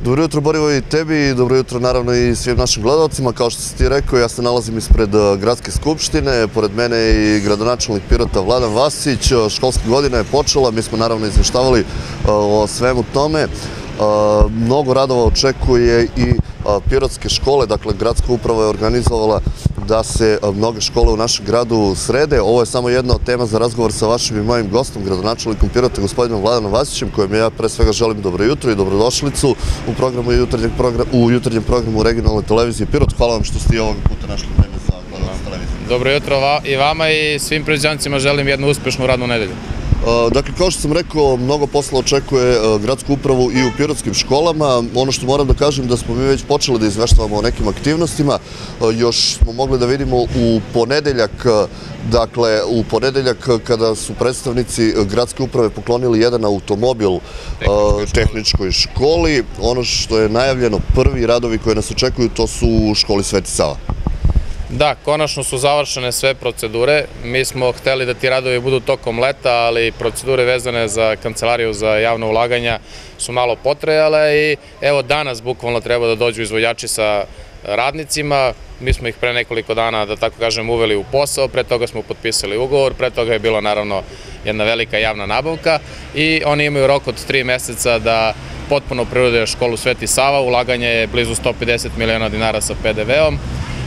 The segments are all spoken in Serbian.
Dobro jutro Borivoje i tebi i dobro jutro naravno i svim našim gledalcima. Kao što si ti rekao, ja se nalazim ispred Gradske skupštine, pored mene je i gradonačelnik Pirota Vladan Vasić. Školska godina je počela, mi smo naravno izveštavali o svemu tome. Mnogo radova očekuje i pirotske škole, dakle gradska uprava je organizovala da se mnoge škole u našem gradu srede. Ovo je samo jedna od tema za razgovor sa vašim i mojim gostom, gradonačelnikom Pirota, gospodinom Vladanom Vasićem, kojem ja pre svega želim dobro jutro i dobrodošlicu u programu u jutarnjem programu regionalne televizije Pirot. Hvala vam što ste i ovog puta našli vreme za gledalac televizije. Dobro jutro i vama i svim pređancima želim jednu uspešnu radnu nedelju. Dakle, kao što sam rekao, mnogo posla očekuje gradsku upravu i u pirotskim školama. Ono što moram da kažem da smo mi već počeli da izveštavamo o nekim aktivnostima. Još smo mogli da vidimo u ponedeljak, dakle, u ponedeljak kada su predstavnici gradske uprave poklonili jedan automobil tehničkoj školi. Ono što je najavljeno, prvi radovi koji nas očekuju, to su u školi Sveti Sava. Da, konačno su završene sve procedure. Mi smo hteli da ti radovi budu tokom leta, ali procedure vezane za Kancelariju za javno ulaganja su malo potrajale i evo danas bukvalno treba da dođu izvođači sa radnicima. Mi smo ih pre nekoliko dana, da tako kažem, uveli u posao, pre toga smo potpisali ugovor, pre toga je bila naravno jedna velika javna nabavka i oni imaju rok od 3 meseca da potpuno prirode školu Sveti Sava. Ulaganje je blizu 150 miliona dinara sa PDV-om.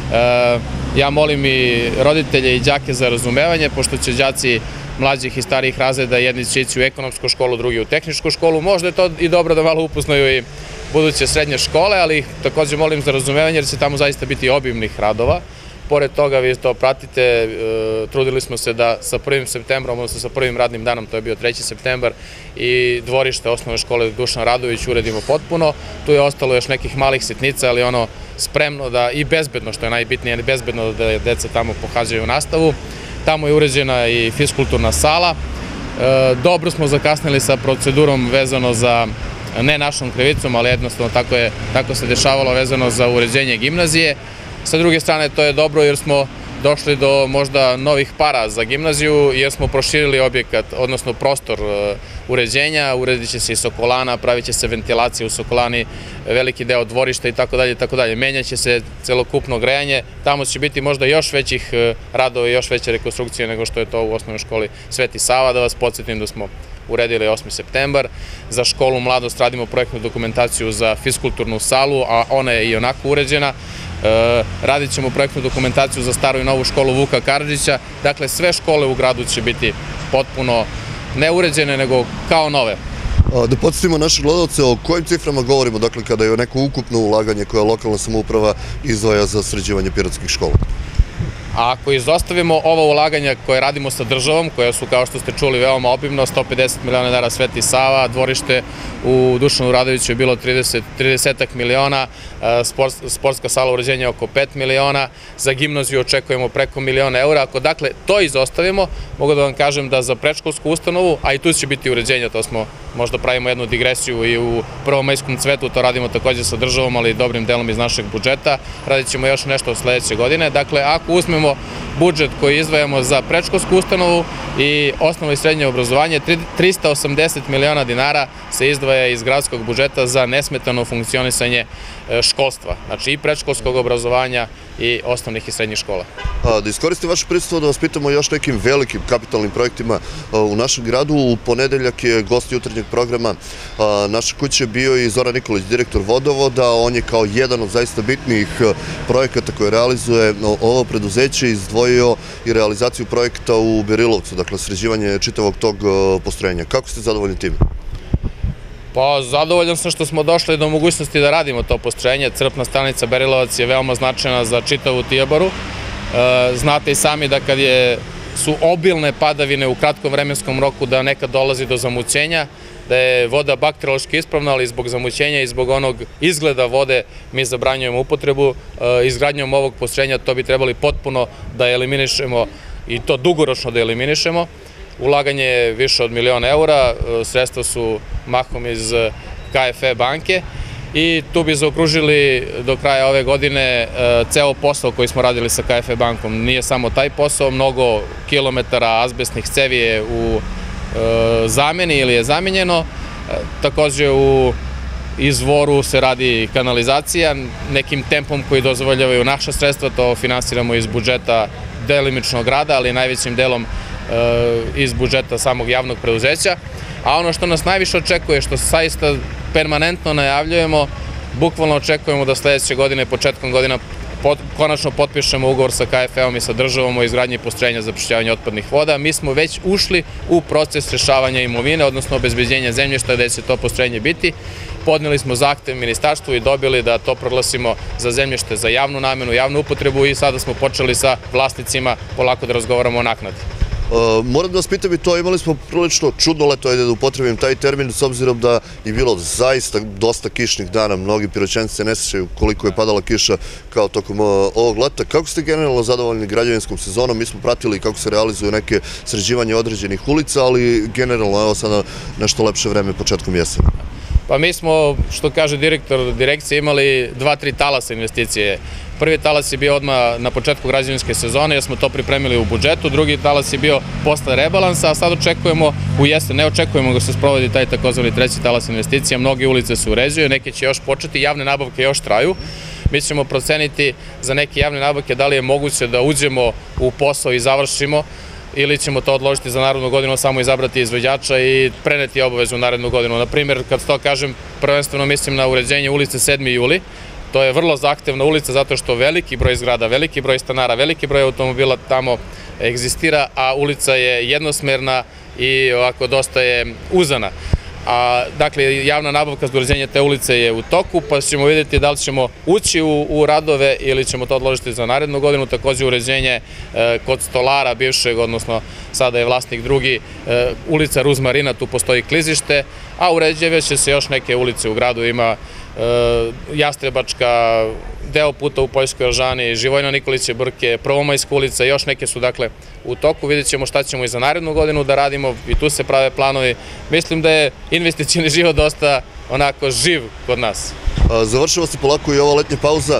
Ja molim i roditelje i đake za razumevanje, pošto će đaci mlađih i starijih razreda, jedni će ići u ekonomsku školu, drugi u tehničku školu. Možda je to i dobro da malo upoznaju i buduće srednje škole, ali također molim za razumevanje jer će tamo zaista biti obimnih radova. Pored toga vi to pratite, trudili smo se da sa 1. septembrom, odnosno sa prvim radnim danom, to je bio 3. septembar, i dvorište osnovne škole Dušan Radović uredimo potpuno. Tu je ostalo još nekih malih sitnica, ali ono spremno da i bezbedno, što je najbitnije, bezbedno da deca tamo pohađaju nastavu. Tamo je uređena i fiskulturna sala. Dobro smo zakasnili sa procedurom vezano za, ne našom krivicom, ali jednostavno tako se dešavalo vezano za uređenje gimnazije. Sa druge strane, to je dobro jer smo došli do možda novih para za gimnaziju, jer smo proširili objekat, odnosno prostor uređenja, uredit će se i Sokolana, pravit će se ventilacija u Sokolani, veliki deo dvorišta itd. Menjat će se celokupno grejanje, tamo će biti možda još većih radova i još veće rekonstrukcije nego što je to u osnovnoj školi Sveti Sava. Da vas podsjetim da smo uredili 8. septembar. Za školu Mladost radimo projektnu dokumentaciju za fiskulturnu salu, a ona je i onako uređena. Radit ćemo projektnu dokumentaciju za staru i novu školu Vuka Karadžića. Dakle, sve škole u gradu će biti potpuno ne uređene, nego kao nove. Da podsjetimo naše gledalce o kojim ciframa govorimo, dakle, kada je neko ukupno ulaganje koje lokalna samouprava izdvaja za sređivanje pirotskih škola. Ako izostavimo ova ulaganja koje radimo sa državom, koja su, kao što ste čuli, veoma obimno, 150 miliona dinara Sveti Sava, dvorište u Dušanu Radoviću je bilo 30 miliona, sportska sala uređenja oko 5 miliona, za gimnaziju očekujemo preko miliona eura. Ako dakle to izostavimo, mogu da vam kažem da za predškolsku ustanovu, a i tu će biti uređenja, to smo možda pravimo jednu digresiju i u Prvomajskom cvetu, to radimo također sa državom, ali dobrim delom iz našeg budžeta. Radit ćemo još nešto od sledeće godine. Dakle, ako uzmemo budžet koji izdvajamo za predškolsku ustanovu i osnovno i srednje obrazovanje, 380 miliona dinara se izdvaja iz gradskog budžeta za nesmetano funkcionisanje školstva, znači i predškolskog obrazovanja i osnovnih i srednjih škola. Da iskoristim vaše prisustvo da vas pitamo još nekim velikim kapitalnim projektima u našem gradu. U ponedeljak je gost jutarnjeg programa naše kuće bio i Zoran Nikolić, direktor Vodovoda. On je kao jedan od zaista bitnijih projekata koje realizuje ovo preduzeće izdvojio i realizaciju projekta u Berilovcu, dakle sređivanje čitavog tog postrojenja. Kako ste zadovoljni tim? Pa, zadovoljan sam što smo došli do mogućnosti da radimo to postrojenje. Crpna stanica Berilovac je veoma značajna za čitavu Tijebaru. Znate i sami da kad su obilne padavine u kratkom vremenskom roku da nekad dolazi do zamućenja, da je voda bakteriološki ispravna, ali zbog zamućenja i zbog onog izgleda vode mi zabranjujemo upotrebu. Izgradnjom ovog postrojenja to bi trebali potpuno da eliminišemo i to dugoročno da eliminišemo. Ulaganje je više od miliona eura, sredstva su mahom iz KFE banke i tu bi zaokružili do kraja ove godine ceo posao koji smo radili sa KFE bankom. Nije samo taj posao, mnogo kilometara azbestnih cevi je u zameni ili je zamenjeno. Takođe u izvoru se radi kanalizacija, nekim tempom koji dozvoljavaju naša sredstva, to finansiramo iz budžeta delimičnog grada, ali najvećim delom iz budžeta samog javnog preduzeća. A ono što nas najviše očekuje, što zaista permanentno najavljujemo, bukvalno očekujemo da sledeće godine, početkom godina, konačno potpišemo ugovor sa KfW-om i sa državom o izgradnji postrojenja za prečišćavanje otpadnih voda. Mi smo već ušli u proces rešavanja imovine, odnosno obezbeđenja zemljišta gde će to postrojenje biti. Podneli smo zahtev ministarstvu i dobili da to proglasimo za zemljište za javnu namenu, javnu upotrebu i sada smo počeli sa vlasnicima polako da razgovaramo o naknadi. Moram da vas pitam i to, imali smo prilično čudno leto, ajde da upotrebim taj termin, s obzirom da je bilo zaista dosta kišnih dana, mnogi Piroćanci se ne sjećaju koliko je padala kiša kao tokom ovog leta. Kako ste generalno zadovoljni građevinskom sezonom? Mi smo pratili kako se realizuju neke sređivanje određenih ulica, ali generalno evo sada nešto lepše vreme početkom jeseni. Pa mi smo, što kaže direktor direkcije, imali 2-3 talasa investicije. Prvi talas je bio odmah na početku građevinske sezone, jer smo to pripremili u budžetu, drugi talas je bio posle rebalansa, a sad očekujemo u jesen, ne očekujemo da se sprovodi taj takozvani treći talas investicija, mnoge ulice se uređuju, neke će još početi, javne nabavke još traju. Mi ćemo proceniti za neke javne nabavke da li je moguće da uđemo u posao i završimo, ili ćemo to odložiti za narednu godinu, samo izabrati izvođača i preneti obavezu u narednu godinu. Naprimjer, kad to kažem, prvenstveno mislim na uređenje ulice 7. juli. To je vrlo zahtevna ulica zato što veliki broj zgrada, veliki broj stanara, veliki broj automobila tamo egzistira, a ulica je jednosmerna i ovako dosta je uzana. Dakle, javna nabavka za uređenje te ulice je u toku, pa ćemo vidjeti da li ćemo ući u radove ili ćemo to odložiti za narednu godinu. Takođe uređenje kod stolara bivšeg, odnosno sada je vlasnik drugi, ulica Ruzmarina, tu postoji klizište, a uređivat će se još neke ulice u gradu, ima Jastrebačka, deo puta u Poljskoj Oržani, Živojno Nikoliće Brke, Prvomajska ulica, još neke su dakle u toku. Vidjet ćemo šta ćemo i za narednu godinu da radimo i tu se prave planovi. Mislim da je investicioni život dosta onako živ kod nas. Završava se polako i ova letnja pauza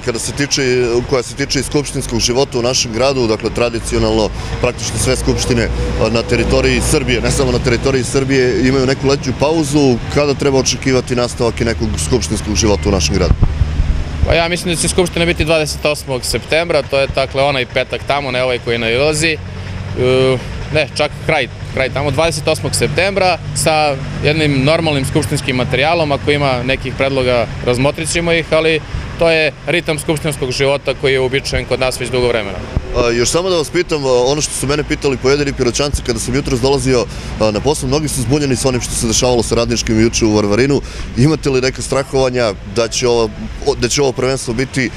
koja se tiče i skupštinskog života u našem gradu, dakle tradicionalno praktično sve skupštine na teritoriji Srbije, ne samo na teritoriji Srbije, imaju neku letnju pauzu. Kada treba očekivati nastavak i nekog skupštinskog života u našem gradu? Pa ja mislim da će skupština biti 28. septembra, to je dakle onaj petak tamo, ne ovaj koji nailazi, ne, čak kraj tamo, 28. septembra sa jednim normalnim skupštinskim materijalom. Ako ima nekih predloga, razmotrit ćemo ih, ali to je ritam skupštinskog života koji je uobičajen kod nas već dugo vremena. Još samo da vas pitam, ono što su mene pitali pojedini Piroćanci kada sam jutros dolazio na posao, mnogi su zbunjeni sa onim što se dešavalo sa Radničkim juče u Varvarinu. Imate li neka strahovanja da će ovo prvenstvo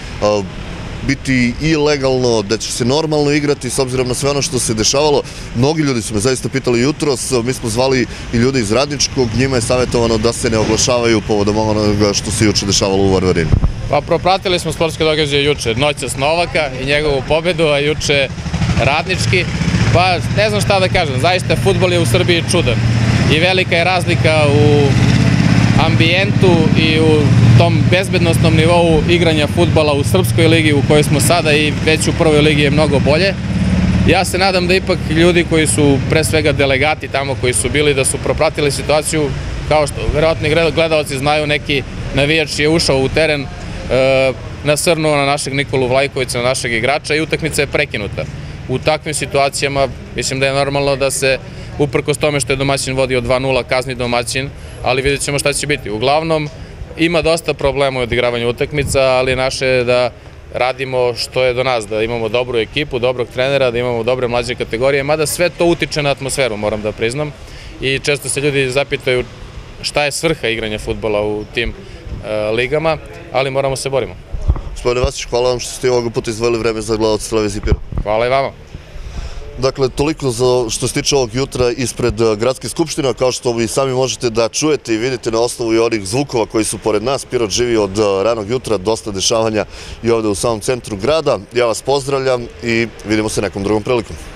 biti i legalno, da će se normalno igrati s obzirom na sve ono što se dešavalo? Mnogi ljudi su me zaista pitali jutros, mi smo zvali i ljude iz Radničkog, njima je savjetovano da se ne oglašavaju povodom onoga što se juče dešavalo u Varvarinu. Pa propratili smo sportske događaje juče, noćas Novaka i njegovu pobedu, a juče Radnički. Pa ne znam šta da kažem, zaista fudbal je u Srbiji čudan i velika je razlika u ambijentu i u tom bezbednostnom nivou igranja fudbala u Srpskoj ligi u kojoj smo sada i već u prvoj ligi je mnogo bolje. Ja se nadam da ipak ljudi koji su pre svega delegati tamo koji su bili, da su propratili situaciju, kao što verovatni gledalci znaju, neki navijač je ušao u teren, nasrnuo na našeg Nikolu Vlajkovića, na našeg igrača i utakmica je prekinuta. U takvim situacijama mislim da je normalno da se, uprkos tome što je domaćin vodio 2-0, kazni domaćin, ali vidjet ćemo šta će biti. Uglavnom, ima dosta problema u odigravanju utakmica, ali naše je da radimo što je do nas, da imamo dobru ekipu, dobrog trenera, da imamo dobre mlađe kategorije, mada sve to utiče na atmosferu, moram da priznam. I često se ljudi zapitaju šta je svrha igranja fudbala u tim ligama, ali moramo se borimo. Gospodine Vasić, hvala vam što ste ovoga puta izdvojili vreme za gledalce televizije Pirot. Hvala i vama. Dakle, toliko što se tiče ovog jutra ispred Gradske skupštine, kao što vi sami možete da čujete i vidite na osnovu i onih zvukova koji su pored nas. Pirot živi od ranog jutra, dosta dešavanja i ovde u samom centru grada. Ja vas pozdravljam i vidimo se nekom drugom prilikom.